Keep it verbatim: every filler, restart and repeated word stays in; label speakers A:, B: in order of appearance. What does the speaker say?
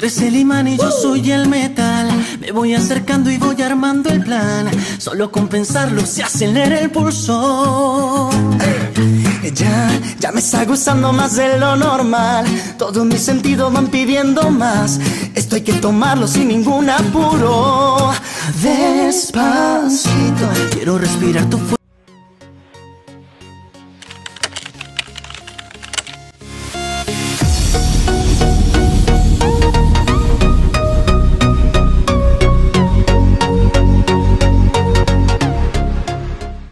A: eres el imán y yo soy el metal. Me voy acercando y voy armando el plan. Solo con pensarlo se acelera el pulso. Ya, ya me está gustando más de lo normal. Todos mis sentidos van pidiendo más. Esto hay que tomarlo sin ningún apuro. Despacito, quiero respirar tu fuerza.